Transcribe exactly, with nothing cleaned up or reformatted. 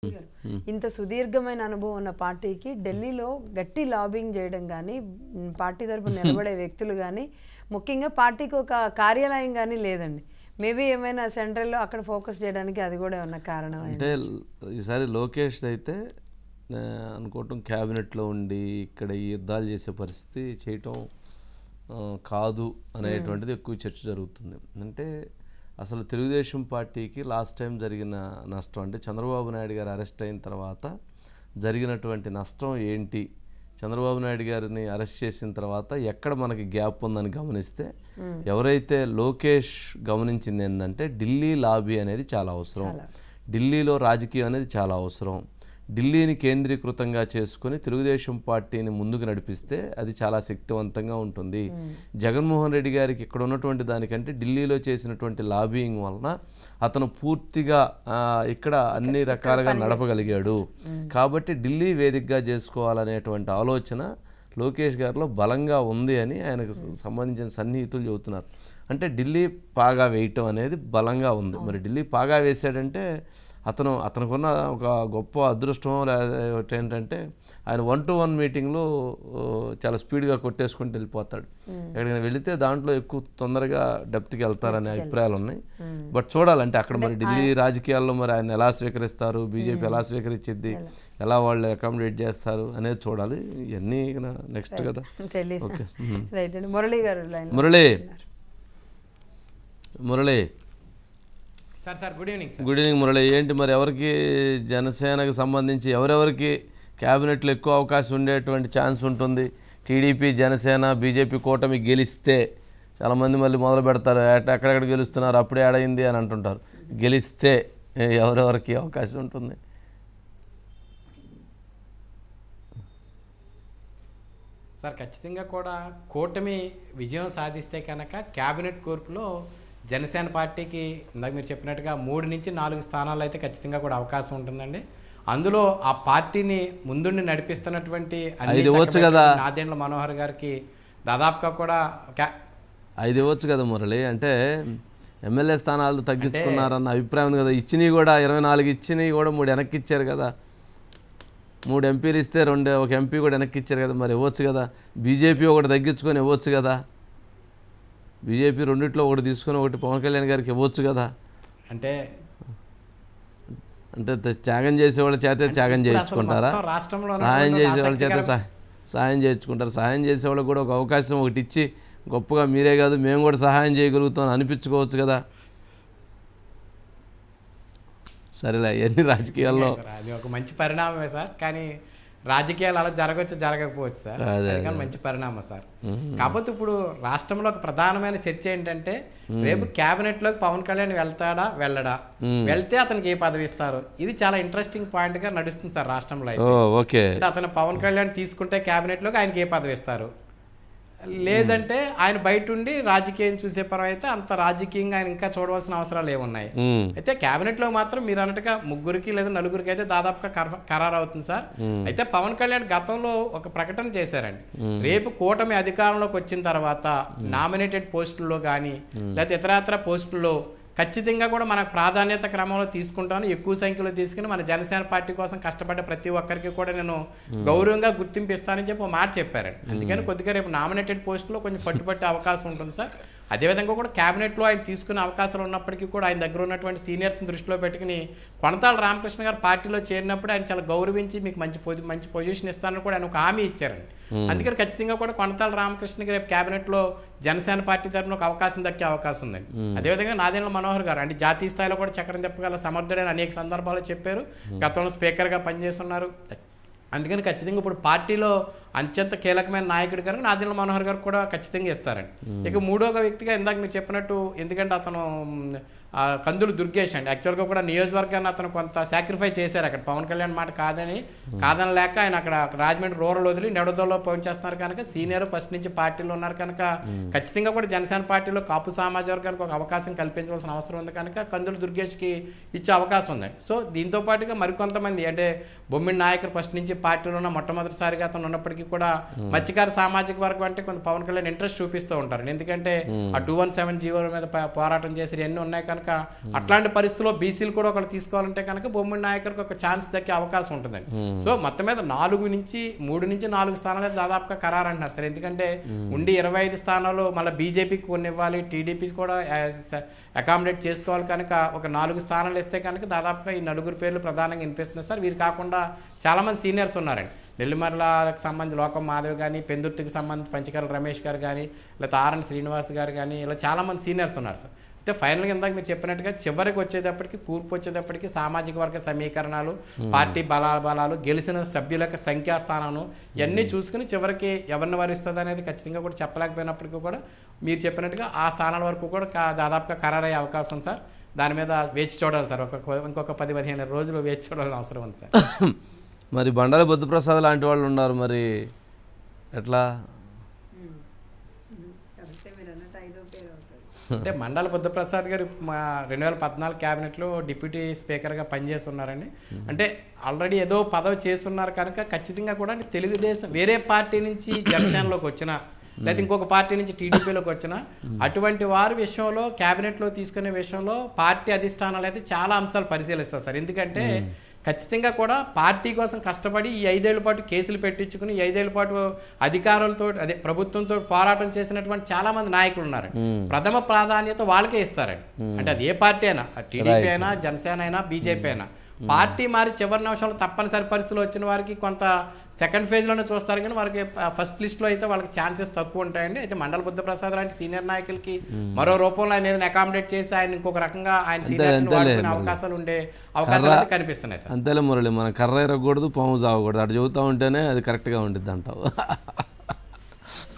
ఇంత సుదీర్ఘమైన అనుభవం ఉన్న పార్టీకి ఢిల్లీలో గట్టి లాబింగ్ చేయడం కానీ పార్టీ తరపున నిలబడే వ్యక్తులు కానీ ముఖ్యంగా పార్టీకి ఒక కార్యాలయం కానీ లేదండి. మేబీ ఏమైనా సెంట్రల్లో అక్కడ ఫోకస్ చేయడానికి అది కూడా ఉన్న కారణం అంటే ఈసారి లోకేష్ అయితే అనుకోవటం క్యాబినెట్లో ఉండి ఇక్కడ ఈ యుద్ధాలు చేసే పరిస్థితి చేయటం కాదు అనేటువంటిది ఎక్కువ చర్చ జరుగుతుంది. అంటే అసలు తెలుగుదేశం పార్టీకి లాస్ట్ టైం జరిగిన నష్టం అంటే చంద్రబాబు నాయుడు గారు అరెస్ట్ అయిన తర్వాత జరిగినటువంటి నష్టం ఏంటి, చంద్రబాబు నాయుడు గారిని అరెస్ట్ చేసిన తర్వాత ఎక్కడ మనకి గ్యాప్ ఉందని గమనిస్తే ఎవరైతే లోకేష్ గమనించింది ఏంటంటే ఢిల్లీ లాబీ అనేది చాలా అవసరం, ఢిల్లీలో రాజకీయం అనేది చాలా అవసరం, ఢిల్లీని కేంద్రీకృతంగా చేసుకుని తెలుగుదేశం పార్టీని ముందుకు నడిపిస్తే అది చాలా శక్తివంతంగా ఉంటుంది. జగన్మోహన్ రెడ్డి గారికి ఇక్కడ ఉన్నటువంటి దానికంటే ఢిల్లీలో చేసినటువంటి లాబీయింగ్ వలన అతను పూర్తిగా ఇక్కడ అన్ని రకాలుగా నడపగలిగాడు. కాబట్టి ఢిల్లీ వేదికగా చేసుకోవాలనేటువంటి ఆలోచన లోకేష్ గారిలో బలంగా ఉంది అని ఆయనకు సంబంధించిన సన్నిహితులు చెబుతున్నారు. అంటే ఢిల్లీ పాగా వేయటం అనేది బలంగా ఉంది. మరి ఢిల్లీ పాగా వేసాడంటే అతను అతనుకున్న ఒక గొప్ప అదృష్టం లేదా ఏంటంటే ఆయన వన్ టు వన్ మీటింగ్లో చాలా స్పీడ్గా కొట్టేసుకుంటూ వెళ్ళిపోతాడు. ఎక్కడికైనా వెళితే దాంట్లో ఎక్కువ తొందరగా డెప్త్కి వెళ్తారనే అభిప్రాయాలు ఉన్నాయి. బట్ చూడాలంటే అక్కడ మరి ఢిల్లీ రాజకీయాల్లో మరి ఆయన ఎలా స్వీకరిస్తారు, బీజేపీ ఎలా స్వీకరించిద్ది, ఎలా వాళ్ళు అకామిడేట్ చేస్తారు అనేది చూడాలి. ఇవన్నీ నెక్స్ట్ కదా. మురళీ గారు Murali Murali sir sir good evening. Good evening Murali. ఏంటి మరి ఎవరికి జనసేనకు సంబంధించి ఎవరెవరికి క్యాబినెట్లో ఎక్కువ అవకాశం ఉండేటువంటి ఛాన్స్ ఉంటుంది? టీడీపీ, జనసేన, బీజేపీ కూటమి గెలిస్తే చాలామంది మళ్ళీ మొదలు పెడతారు ఎక్కడెక్కడ గెలుస్తున్నారు అప్పుడే ఆడైంది అని అంటుంటారు. గెలిస్తే ఎవరెవరికి అవకాశం ఉంటుంది? సార్ ఖచ్చితంగా కూడా కూటమి విజయం సాధిస్తే కనుక క్యాబినెట్ కూర్పులో జనసేన పార్టీకి ఇందాక మీరు చెప్పినట్టుగా మూడు నుంచి నాలుగు స్థానాలు అయితే ఖచ్చితంగా కూడా అవకాశం ఉంటుందండి. అందులో ఆ పార్టీని ముందుండి నడిపిస్తున్నటువంటి నాదెండ్ల మనోహర్ గారికి దాదాపుగా కూడా ఐదు ఇవ్వచ్చు కదా మురళి. అంటే ఎమ్మెల్యే స్థానాలు తగ్గించుకున్నారన్న అభిప్రాయం ఉంది కదా. ఇచ్చినవి కూడా ఇరవై నాలుగు ఇచ్చినవి కూడా మూడు వెనక్కి ఇచ్చారు కదా. మూడు ఎంపీలు ఇస్తే రెండు ఒక ఎంపీ కూడా వెనక్కి ఇచ్చారు కదా. మరి ఇవ్వచ్చు కదా. బీజేపీ ఒకటి తగ్గించుకొని ఇవ్వచ్చు కదా. బీజేపీ రెండిట్లో ఒకటి తీసుకొని ఒకటి పవన్ కళ్యాణ్ గారికి ఇవ్వచ్చు కదా. అంటే అంటే త్యాగం చేసేవాళ్ళ చేతే త్యాగం చేయించుకుంటారా? సహాయం చేసేవాళ్ళ చేత సహాయం చేయించుకుంటారు. సహాయం చేసేవాళ్ళకి కూడా ఒక అవకాశం ఒకటి ఇచ్చి గొప్పగా మీరే కాదు మేము కూడా సహాయం చేయగలుగుతాం అనిపించుకోవచ్చు కదా. సరేలే ఎన్ని రాజకీయాల్లో అది ఒక మంచి పరిణామమే సార్. కానీ రాజకీయాలు అలా జరగవచ్చు జరగకపోవచ్చు సార్. కానీ మంచి పరిణామం సార్. కాకపోతే ఇప్పుడు రాష్ట్రంలో ఒక ప్రధానమైన చర్చ ఏంటంటే రేపు క్యాబినెట్ లోకి పవన్ కళ్యాణ్ వెళ్తాడా వెళ్ళడా, వెళ్తే అతనికి ఏ పదవి ఇస్తారు, ఇది చాలా ఇంట్రెస్టింగ్ పాయింట్ గా నడుస్తుంది సార్ రాష్ట్రంలో. అయితే అతను పవన్ కళ్యాణ్ తీసుకుంటే క్యాబినెట్ లోకి ఆయనకి ఏ పదవి ఇస్తారు, లేదంటే ఆయన బయట ఉండి రాజకీయం చూసే పరం అయితే అంత రాజకీయంగా ఆయన ఇంకా చూడవలసిన అవసరాలు ఏమున్నాయి. అయితే క్యాబినెట్ లో మాత్రం మీరు అన్నట్టుగా ముగ్గురికి లేదా నలుగురికి అయితే దాదాపుగా ఖరారు అవుతుంది సార్. అయితే పవన్ కళ్యాణ్ గతంలో ఒక ప్రకటన చేశారండి. రేపు కూటమి అధికారంలోకి వచ్చిన తర్వాత నామినేటెడ్ పోస్టుల్లో కానీ లేదా ఇతరత్ర పోస్టుల్లో ఖచ్చితంగా కూడా మనకు ప్రాధాన్యత క్రమంలో తీసుకుంటాను, ఎక్కువ సంఖ్యలో తీసుకుని మన జనసేన పార్టీ కోసం కష్టపడ్డ ప్రతి ఒక్కరికి కూడా నేను గౌరవంగా గుర్తింపు ఇస్తానని చెప్పి ఒక మాట చెప్పారండి. అందుకని కొద్దిగా రేపు నామినేటెడ్ పోస్టులో కొంచెం పట్టుబట్టే అవకాశం ఉంటుంది సార్. అదేవిధంగా కూడా క్యాబినెట్లో ఆయన తీసుకునే అవకాశాలు ఉన్నప్పటికీ కూడా ఆయన దగ్గర ఉన్నటువంటి సీనియర్స్ని దృష్టిలో పెట్టుకుని కొనతాల రామకృష్ణ గారు పార్టీలో చేరినప్పుడు ఆయన చాలా గౌరవించి మీకు మంచి మంచి పొజిషన్ ఇస్తానని కూడా ఆయన ఒక హామీ ఇచ్చారండి. అందుకని ఖచ్చితంగా కూడా కొనతాల రామకృష్ణకి రేపు క్యాబినెట్లో జనసేన పార్టీ తరఫున ఒక అవకాశం దక్కే అవకాశం ఉందండి. అదేవిధంగా నాదెండ్ల మనోహర్ గారు అంటే జాతీయ స్థాయిలో కూడా చక్రం చెప్పగల సమర్థుడైన అనేక సందర్భాల్లో చెప్పారు. గతంలో స్పీకర్గా పనిచేస్తున్నారు. అందుకని ఖచ్చితంగా ఇప్పుడు పార్టీలో అత్యంత కీలకమైన నాయకుడు కనుక నాదెండ్ల మనోహర్ గారు కూడా ఖచ్చితంగా ఇస్తారండి. ఇక మూడోగా వ్యక్తిగా ఇందాక మీరు చెప్పినట్టు ఎందుకంటే అతను కందులు దుర్గేష్ అండి. యాక్చువల్గా కూడా నియోజకవర్గాన్ని అతను కొంత సాక్రిఫై చేశారు. అక్కడ పవన్ కళ్యాణ్ మాట కాదని కాదని లేక ఆయన అక్కడ రాజమండ్రి రూరల్ వదిలి నెడదోలో పనిచేస్తున్నారు కనుక సీనియర్ ఫస్ట్ నుంచి పార్టీలో ఉన్నారు కనుక ఖచ్చితంగా కూడా జనసేన పార్టీలో కాపు సామాజిక వర్గానికి ఒక అవకాశం కల్పించవలసిన అవసరం ఉంది కనుక కందులు దుర్గేష్కి ఇచ్చే అవకాశం ఉందండి. సో దీంతో పాటుగా మరికొంతమంది అంటే బొమ్మిడి నాయకులు ఫస్ట్ నుంచి పార్టీలో ఉన్న మొట్టమొదటిసారిగా అతను ఉన్నప్పటికీ కూడా మత్స్యకార సామాజిక వర్గం అంటే కొంత పవన్ కళ్యాణ్ ఇంట్రెస్ట్ చూపిస్తూ ఉంటారు. ఎందుకంటే ఆ టూ వన్ సెవెన్ జీవో మీద పోరాటం చేసి ఎన్ని ఉన్నాయి కనుక కనుక అట్లాంటి పరిస్థితుల్లో బీసీలు కూడా ఒకళ్ళు తీసుకోవాలంటే కనుక బొమ్మడి నాయకుడికి ఒక ఛాన్స్ దక్కే అవకాశం ఉంటుందండి. సో మొత్తం మీద నాలుగు నుంచి మూడు నుంచి నాలుగు స్థానాలు దాదాపుగా ఖరారు అంటున్నారు సార్. ఎందుకంటే ఉండి ఇరవై ఐదు స్థానాలు మళ్ళీ బీజేపీకి కొన్ని ఇవ్వాలి, టీడీపీ కూడా అకామిడేట్ చేసుకోవాలి కనుక ఒక నాలుగు స్థానాలు ఇస్తే కనుక దాదాపుగా ఈ నలుగురు పేర్లు ప్రధానంగా వినిపిస్తున్నాయి సార్. వీరు కాకుండా చాలామంది సీనియర్స్ ఉన్నారండి. నెల్లిమర్లకు సంబంధించి లోకం మాధవ్ కానీ, పెందుర్తికి సంబంధించి పంచకర్ల రమేష్ గారు కానీ, లేదా ఆర్ఎన్ శ్రీనివాస్ గారు కానీ, ఇలా చాలామంది సీనియర్స్ ఉన్నారు సార్. అయితే ఫైనల్గా ఇందాక మీరు చెప్పినట్టుగా చివరికి వచ్చేటప్పటికి కూర్పు వచ్చేటప్పటికి సామాజిక వర్గ సమీకరణాలు, పార్టీ బలాల బలాలు, గెలిచిన సభ్యుల యొక్క సంఖ్యాస్థానాలు ఇవన్నీ చూసుకుని చివరికి ఎవరిని వరిస్తుంది అనేది ఖచ్చితంగా కూడా చెప్పలేకపోయినప్పటికీ కూడా మీరు చెప్పినట్టుగా ఆ స్థానాల వరకు కూడా దాదాపుగా ఖరారయ్యే అవకాశం సార్. దాని మీద వేచి చూడాలి సార్. ఒక ఇంకొక పది పదిహేను రోజులు వేచి చూడాల్సిన అవసరం ఉంది సార్. మరి బండాల బుద్ధప్రసాద్ లాంటి వాళ్ళు ఉన్నారు, మరి ఎట్లా? అంటే మండల బుద్ధప్రసాద్ గారు మా రెండు వేల పద్నాలుగు క్యాబినెట్లో డిప్యూటీ స్పీకర్గా పనిచేసి ఉన్నారండి. అంటే ఆల్రెడీ ఏదో పదవి చేస్తున్నారు కనుక ఖచ్చితంగా కూడా తెలుగుదేశం వేరే పార్టీ నుంచి జనసేనలోకి వచ్చిన లేదా ఇంకొక పార్టీ నుంచి టీడీపీలోకి వచ్చిన అటువంటి వారి విషయంలో క్యాబినెట్లో తీసుకునే విషయంలో పార్టీ అధిష్టానాలు అయితే చాలా అంశాలు పరిశీలిస్తారు సార్. ఎందుకంటే ఖచ్చితంగా కూడా పార్టీ కోసం కష్టపడి ఈ ఐదేళ్ల పాటు కేసులు పెట్టించుకుని ఈ ఐదేళ్ల పాటు అధికారులతో అదే ప్రభుత్వంతో పోరాటం చేసినటువంటి చాలా మంది నాయకులు ఉన్నారు. ప్రథమ ప్రాధాన్యత వాళ్ళకే ఇస్తారండి. అంటే అది ఏ పార్టీ అయినా, టీడీపీ అయినా, జనసేన అయినా, బీజేపీ అయినా. పార్టీ మారి చివరి నిమిషంలో తప్పనిసరి పరిస్థితులు వచ్చిన వారికి కొంత సెకండ్ ఫేజ్లోనే చూస్తారు, కానీ వారికి ఫస్ట్ లిస్ట్లో అయితే వాళ్ళకి ఛాన్సెస్ తక్కువ ఉంటాయండి. అయితే మండల బుద్ధప్రసాద్ లాంటి సీనియర్ నాయకులకి మరో రూపంలో ఆయన ఏదైనా అకామిడేట్ చేసి ఆయన ఇంకొక రకంగా ఆయన సీనియర్ వాడుకునే అవకాశాలు ఉండే అవకాశాలు కనిపిస్తున్నాయి సార్. అంతేలే మురళి, మనం కర్ర ఎరగకూడదు, పాము చావకూడదు, అటు చెబుతా ఉంటేనే అది కరెక్ట్గా ఉంటుంది అంటావు.